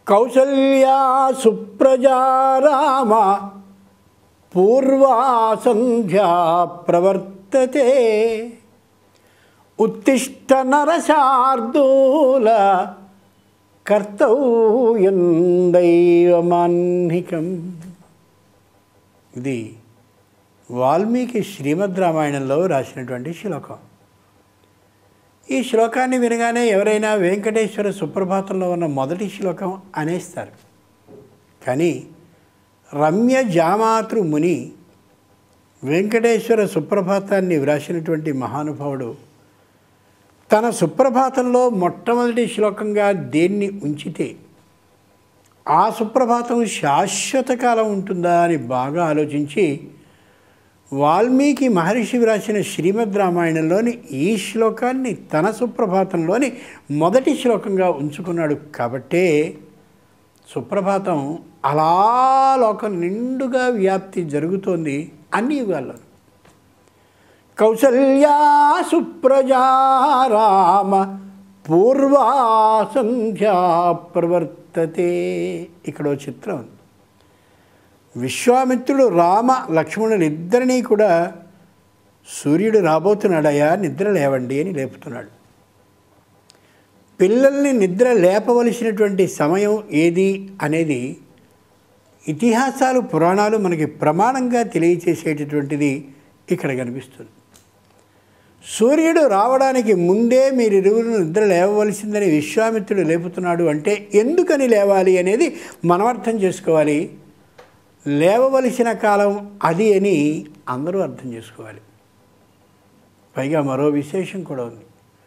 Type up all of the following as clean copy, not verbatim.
కౌసల్యా సుప్రజా రామ పూర్వా సంధ్యా ప్రవర్తతే ఉత్తిష్ట నరశార్దూల కర్తవ్యం దైవమాన్నికం. ఇది వాల్మీకి శ్రీమద్ రామాయణంలో రాసినటువంటి శ్లోకం. ఈ శ్లోకాన్ని వినగానే ఎవరైనా వెంకటేశ్వర సుప్రభాతంలో ఉన్న మొదటి శ్లోకం అనేస్తారు. కానీ రమ్య జామాతృ ముని వెంకటేశ్వర సుప్రభాతాన్ని వ్రాసినటువంటి మహానుభావుడు తన సుప్రభాతంలో మొట్టమొదటి శ్లోకంగా దేన్ని ఉంచితే ఆ సుప్రభాతం శాశ్వత కాలం ఉంటుందా అని బాగా ఆలోచించి వాల్మీకి మహర్షి వ్రాసిన శ్రీమద్ రామాయణంలోని ఈ శ్లోకాన్ని తన సుప్రభాతంలోని మొదటి శ్లోకంగా ఉంచుకున్నాడు. కాబట్టే సుప్రభాతం అలా లోకం నిండుగా వ్యాప్తి జరుగుతోంది అన్ని యుగాల్లో. కౌసల్యా సుప్రజా రామ పూర్వా సంధ్యా ప్రవర్తతే. ఇక్కడో చిత్రం ఉంది. విశ్వామిత్రుడు రామ లక్ష్మణులు ఇద్దరినీ కూడా సూర్యుడు రాబోతున్నాడయా నిద్ర లేవండి అని లేపుతున్నాడు. పిల్లల్ని నిద్ర లేపవలసినటువంటి సమయం ఏది అనేది ఇతిహాసాలు పురాణాలు మనకి ప్రమాణంగా తెలియచేసేటటువంటిది ఇక్కడ కనిపిస్తుంది. సూర్యుడు రావడానికి ముందే మీరిరువురు నిద్ర లేవవలసిందని విశ్వామిత్రుడు లేపుతున్నాడు అంటే ఎందుకని లేవాలి అనేది మనం అర్థం చేసుకోవాలి. లేవవలసిన కాలం అది అని అందరూ అర్థం చేసుకోవాలి. పైగా మరో విశేషం కూడా ఉంది.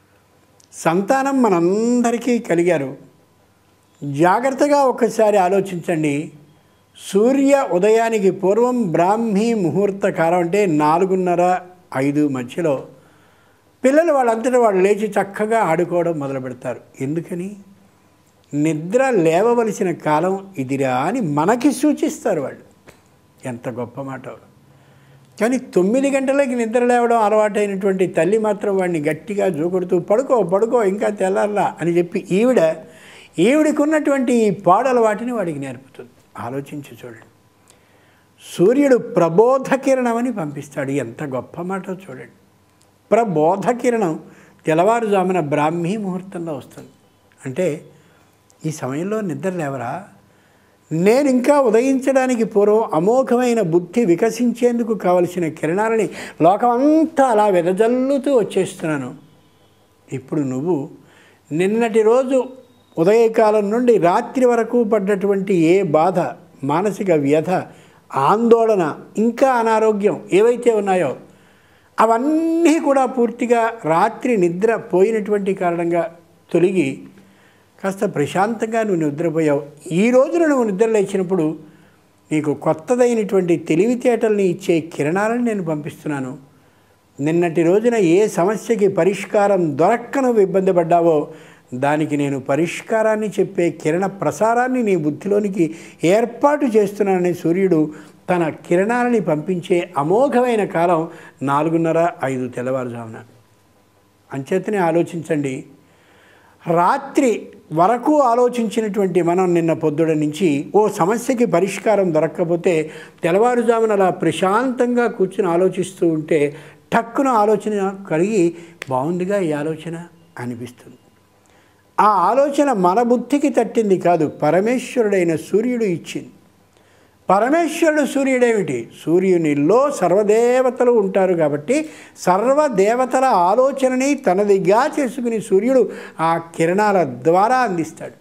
సంతానం మనందరికీ కలిగారు. జాగ్రత్తగా ఒక్కసారి ఆలోచించండి. సూర్య ఉదయానికి పూర్వం బ్రాహ్మీ ముహూర్త కాలం అంటే 4:30-5 మధ్యలో పిల్లలు వాళ్ళంతటా వాళ్ళు లేచి చక్కగా ఆడుకోవడం మొదలు పెడతారు. ఎందుకని? నిద్ర లేవవలసిన కాలం ఇదిరా అని మనకి సూచిస్తారు వాళ్ళు. ఎంత గొప్ప మాట. కానీ 9 గంటలకి నిద్ర లేవడం అలవాటైనటువంటి తల్లి మాత్రం వాడిని గట్టిగా జోకొడుతూ పడుకో పడుకో ఇంకా తెల్లారలా అని చెప్పి ఈవిడికి ఉన్నటువంటి ఈ పాడలవాటిని వాడికి నేర్పుతుంది. ఆలోచించి చూడండి. సూర్యుడు ప్రబోధ కిరణమని పంపిస్తాడు. ఎంత గొప్ప మాట చూడండి. ప్రబోధ కిరణం తెల్లవారుజామున బ్రాహ్మీ ముహూర్తంలో వస్తుంది. అంటే ఈ సమయంలో నిద్ర లేవరా? నేను ఇంకా ఉదయించడానికి పూర్వం అమోఘమైన బుద్ధి వికసించేందుకు కావలసిన కిరణాలని లోకమంతా అలా వెదజల్లుతూ వచ్చేస్తున్నాను. ఇప్పుడు నువ్వు నిన్నటి రోజు ఉదయకాలం నుండి రాత్రి వరకు పడ్డటువంటి ఏ బాధ, మానసిక వ్యధ, ఆందోళన, ఇంకా అనారోగ్యం ఏవైతే ఉన్నాయో అవన్నీ కూడా పూర్తిగా రాత్రి నిద్ర పోయినటువంటి కారణంగా తొలగి కాస్త ప్రశాంతంగా నువ్వు నిద్రపోయావు. ఈ రోజున నువ్వు నిద్ర లేచినప్పుడు నీకు కొత్తదైనటువంటి తెలివితేటల్ని ఇచ్చే కిరణాలను నేను పంపిస్తున్నాను. నిన్నటి రోజున ఏ సమస్యకి పరిష్కారం దొరక్క నువ్వు ఇబ్బంది పడ్డావో దానికి నేను పరిష్కారాన్ని చెప్పే కిరణ ప్రసారాన్ని నీ బుద్ధిలోనికి ఏర్పాటు చేస్తున్నానని సూర్యుడు తన కిరణాలని పంపించే అమోఘమైన కాలం 4:30-5 తెల్లవారుజామున. అంచేతనే ఆలోచించండి. రాత్రి వరకు ఆలోచించినటువంటి మనం నిన్న పొద్దుడ నుంచి ఓ సమస్యకి పరిష్కారం దొరక్కపోతే తెల్లవారుజామున అలా ప్రశాంతంగా కూర్చుని ఆలోచిస్తూ ఉంటే టక్కున ఆలోచన కలిగి బాగుందిగా ఈ ఆలోచన అనిపిస్తుంది. ఆ ఆలోచన మన బుద్ధికి తట్టింది కాదు, పరమేశ్వరుడైన సూర్యుడు ఇచ్చింది. పరమేశ్వరుడు సూర్యుడేమిటి? సూర్యునిలో సర్వదేవతలు ఉంటారు కాబట్టి సర్వదేవతల ఆలోచనని తనదిగా చేసుకుని సూర్యుడు ఆ కిరణాల ద్వారా అందిస్తాడు.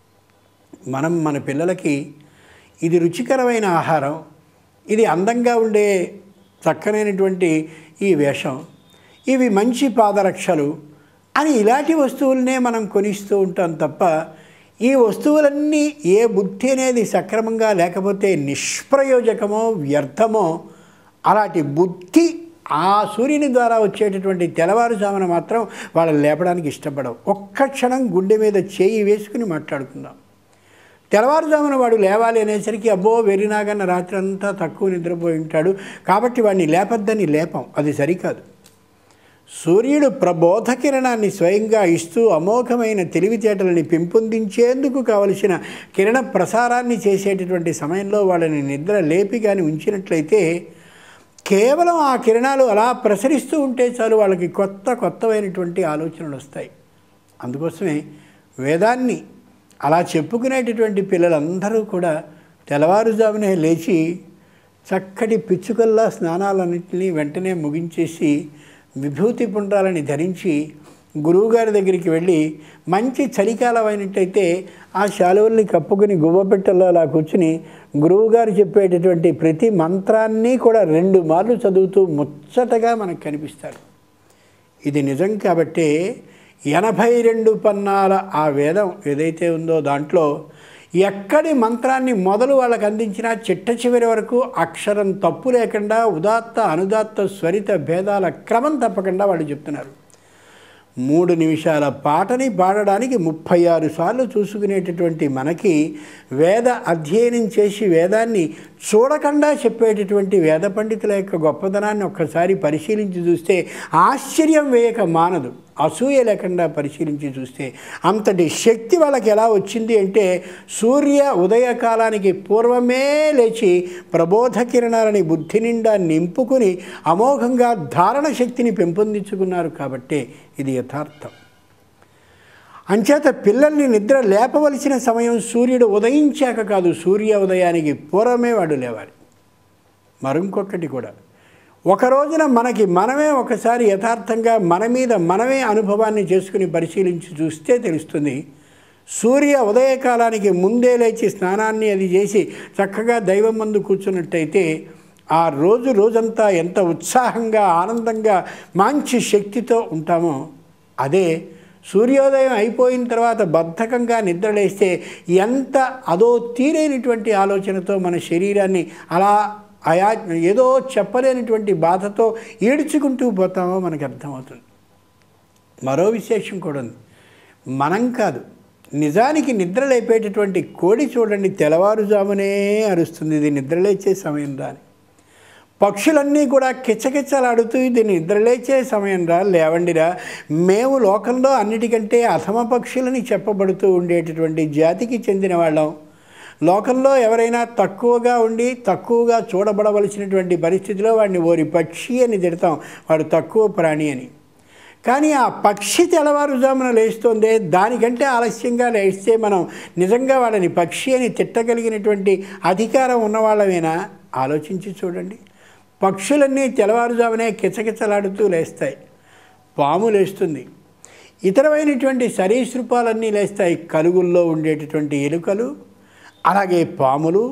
మనం మన పిల్లలకి ఇది రుచికరమైన ఆహారం, ఇది అందంగా ఉండే చక్కనైనటువంటి ఈ వేషం, ఇవి మంచి పాదరక్షలు అని ఇలాంటి వస్తువులనే మనం కొనిస్తూ ఉంటాం తప్ప ఈ వస్తువులన్నీ ఏ బుద్ధి అనేది సక్రమంగా లేకపోతే నిష్ప్రయోజకమో వ్యర్థమో అలాంటి బుద్ధి ఆ సూర్యుని ద్వారా వచ్చేటటువంటి తెల్లవారుజామున మాత్రం వాళ్ళని లేపడానికి ఇష్టపడవు. ఒక్క క్షణం గుండె మీద చేయి వేసుకుని మాట్లాడుకుందాం. తెల్లవారుజామున వాడు లేవాలి అనేసరికి అబ్బో వెర్రినాగన్న రాత్రి అంతా తక్కువ నిద్రపోయి ఉంటాడు కాబట్టి వాడిని లేపద్దని లేపం. అది సరికాదు. సూర్యుడు ప్రబోధ కిరణాన్ని స్వయంగా ఇస్తూ అమోఘమైన తెలివితేటలని పెంపొందించేందుకు కావలసిన కిరణ ప్రసారాన్ని చేసేటటువంటి సమయంలో వాళ్ళని నిద్ర లేపి కానీ ఉంచినట్లయితే కేవలం ఆ కిరణాలు అలా ప్రసరిస్తూ ఉంటే చాలు వాళ్ళకి కొత్తమైనటువంటి ఆలోచనలు వస్తాయి. అందుకోసమే వేదాన్ని అలా చెప్పుకునేటటువంటి పిల్లలందరూ కూడా తెల్లవారుజామునే లేచి చక్కటి పిచ్చుకల్లా స్నానాలన్నింటినీ వెంటనే ముగించేసి విభూతి పుండ్రాలని ధరించి గురువుగారి దగ్గరికి వెళ్ళి మంచి చలికాలం అయినట్టయితే ఆ శాలువల్ని కప్పుకుని గువ్వపెట్టల్లో అలా కూర్చుని గురువుగారు చెప్పేటటువంటి ప్రతి మంత్రాన్ని కూడా 2 మార్లు చదువుతూ ముచ్చటగా మనకు కనిపిస్తారు. ఇది నిజం కాబట్టే 82 పన్నాల ఆ వేదం ఏదైతే ఉందో దాంట్లో ఎక్కడి మంత్రాన్ని మొదలు వాళ్ళకు అందించినా చిట్ట చివరి వరకు అక్షరం తప్పు లేకుండా ఉదాత్త అనుదాత్త స్వరిత భేదాల క్రమం తప్పకుండా వాళ్ళు చెప్తున్నారు. 3 నిమిషాల పాటని పాడడానికి 36 సార్లు చూసుకునేటటువంటి మనకి వేద అధ్యయనం చేసి వేదాన్ని చూడకుండా చెప్పేటటువంటి వేద పండితుల యొక్క గొప్పదనాన్ని ఒక్కసారి పరిశీలించి చూస్తే ఆశ్చర్యం వేయక మానదు. అసూయ లేకుండా పరిశీలించి చూస్తే అంతటి శక్తి వాళ్ళకి ఎలా వచ్చింది అంటే సూర్య ఉదయకాలానికి పూర్వమే లేచి ప్రబోధ కిరణాలని బుద్ధి నిండా నింపుకుని అమోఘంగా ధారణ శక్తిని పెంపొందించుకున్నారు కాబట్టే ఇది యథార్థం. అంచేత పిల్లల్ని నిద్ర లేపవలసిన సమయం సూర్యుడు ఉదయించాక కాదు, సూర్య ఉదయానికి పూర్వమే వాడు లేవాలి. మరింకొకటి కూడా, ఒక రోజున మనకి మనమే ఒకసారి యథార్థంగా మన మీద మనమే అనుభవాన్ని చేసుకుని పరిశీలించి చూస్తే తెలుస్తుంది. సూర్య ఉదయకాలానికి ముందే లేచి స్నానాన్ని అది చేసి చక్కగా దైవం ముందు కూర్చున్నట్టయితే ఆ రోజంతా ఎంత ఉత్సాహంగా ఆనందంగా మంచి శక్తితో ఉంటామో, అదే సూర్యోదయం అయిపోయిన తర్వాత బద్ధకంగా నిద్రలేస్తే ఎంత అదో తీరైనటువంటి ఆలోచనతో మన శరీరాన్ని అలా ఏదో చెప్పలేనటువంటి బాధతో ఈడ్చుకుంటూ పోతామో మనకు అర్థమవుతుంది. మరో విశేషం కూడా ఉంది. మనం కాదు, నిజానికి నిద్ర లేపేటటువంటి కోడి చూడండి తెల్లవారుజామునే అరుస్తుంది, ఇది నిద్రలేచే సమయం రా అని. పక్షులన్నీ కూడా కిచ్చకిచ్చలాడుతూ ఇది నిద్రలేచే సమయం రా, లేవండిరా, మేము లోకంలో అన్నిటికంటే అధమ పక్షులని చెప్పబడుతూ ఉండేటటువంటి జాతికి చెందిన వాళ్ళం. లోకంలో ఎవరైనా తక్కువగా ఉండి తక్కువగా చూడబడవలసినటువంటి పరిస్థితిలో వాడిని ఓరి పక్షి అని తిడతాం, వాడు తక్కువ ప్రాణి అని. కానీ ఆ పక్షి తెల్లవారుజామున లేస్తోందే, దానికంటే ఆలస్యంగా లేస్తే మనం నిజంగా వాళ్ళని పక్షి అని తిట్టగలిగినటువంటి అధికారం ఉన్నవాళ్ళమేనా? ఆలోచించి చూడండి. పక్షులన్నీ తెల్లవారుజామునే కిచకిచలాడుతూ లేస్తాయి, పాము లేస్తుంది, ఇతరమైనటువంటి సరీసృపాలన్నీ లేస్తాయి, కలుగుల్లో ఉండేటటువంటి ఎలుకలు, అలాగే పాములు,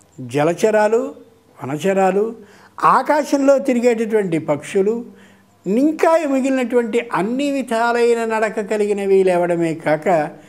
జలచరాలు, వనచరాలు, ఆకాశంలో తిరిగేటటువంటి పక్షులు, ఇంకా మిగిలినటువంటి అన్ని విధాలైన నడక కలిగినవి లేవడమే కాక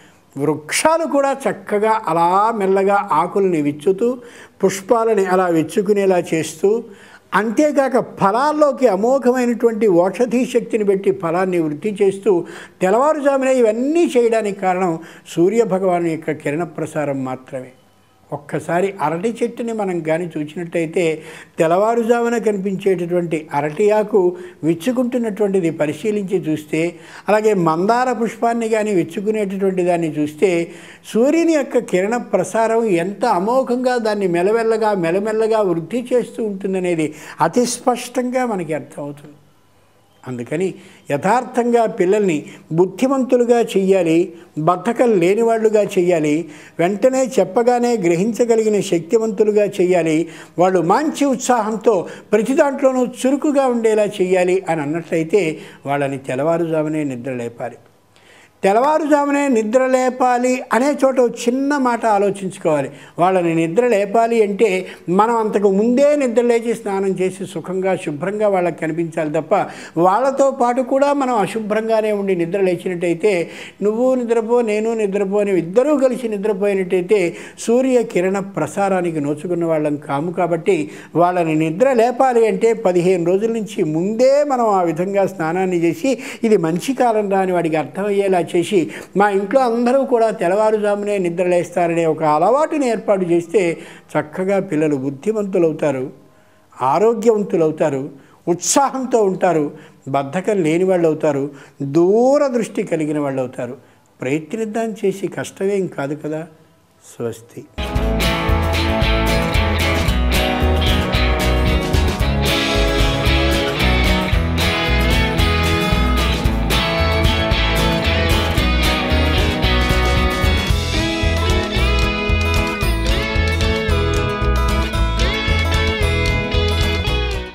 వృక్షాలు కూడా చక్కగా అలా మెల్లగా ఆకుల్ని విచ్చుతూ పుష్పాలని అలా విచ్చుకునేలా చేస్తూ, అంతేకాక ఫలాల్లోకి అమోఘమైనటువంటి ఔషధీ శక్తిని పెట్టి ఫలాన్ని వృద్ధి చేస్తూ తెల్లవారుజామునే ఇవన్నీ చేయడానికి కారణం సూర్యభగవాను యొక్క కిరణ ప్రసారం మాత్రమే. ఒక్కసారి అరటి చెట్టుని మనం కానీ చూసినట్టయితే తెల్లవారుజామున కనిపించేటటువంటి అరటి ఆకు విచ్చుకుంటున్నటువంటిది పరిశీలించి చూస్తే, అలాగే మందార పుష్పాన్ని కానీ విచ్చుకునేటటువంటి దాన్ని చూస్తే సూర్యుని యొక్క కిరణ ప్రసారం ఎంత అమోఘంగా దాన్ని మెల్లమెల్లగా వృద్ధి చేస్తూ ఉంటుందనేది అతి స్పష్టంగా మనకి అర్థమవుతుంది. అందుకని యథార్థంగా పిల్లల్ని బుద్ధిమంతులుగా చెయ్యాలి, బద్ధకం లేనివాళ్ళుగా చెయ్యాలి, వెంటనే చెప్పగానే గ్రహించగలిగిన శక్తివంతులుగా చెయ్యాలి, వాళ్ళు మంచి ఉత్సాహంతో ప్రతి దాంట్లోనూ చురుకుగా ఉండేలా చెయ్యాలి అని అన్నట్లయితే వాళ్ళని తెల్లవారుజామునే నిద్ర లేపాలి. తెల్లవారుజామునే నిద్ర లేపాలి అనే చోట చిన్న మాట ఆలోచించుకోవాలి. వాళ్ళని నిద్ర లేపాలి అంటే మనం అంతకు ముందే నిద్ర లేచి స్నానం చేసి సుఖంగా శుభ్రంగా వాళ్ళకి కనిపించాలి తప్ప వాళ్ళతో పాటు కూడా మనం అశుభ్రంగానే ఉండి నిద్ర లేచినట్టయితే నువ్వు నిద్రపో నేను నిద్రపో అని ఇద్దరూ కలిసి నిద్రపోయినట్టయితే సూర్య కిరణ ప్రసారానికి నోచుకున్న వాళ్ళం కాము. కాబట్టి వాళ్ళని నిద్ర లేపాలి అంటే 15 రోజుల నుంచి ముందే మనం ఆ విధంగా స్నానాన్ని చేసి ఇది మంచి కాలం రాని వాడికి అర్థమయ్యేలా చేసి మా ఇంట్లో అందరూ కూడా తెల్లవారుజామునే నిద్రలేస్తారనే ఒక అలవాటుని ఏర్పాటు చేస్తే చక్కగా పిల్లలు బుద్ధిమంతులవుతారు, ఆరోగ్యవంతులవుతారు, ఉత్సాహంతో ఉంటారు, బద్ధకం లేని వాళ్ళు అవుతారు, దూరదృష్టి కలిగిన వాళ్ళు అవుతారు. ప్రయత్నిద్దాం, చేసి కష్టమేం కాదు కదా. స్వస్తి.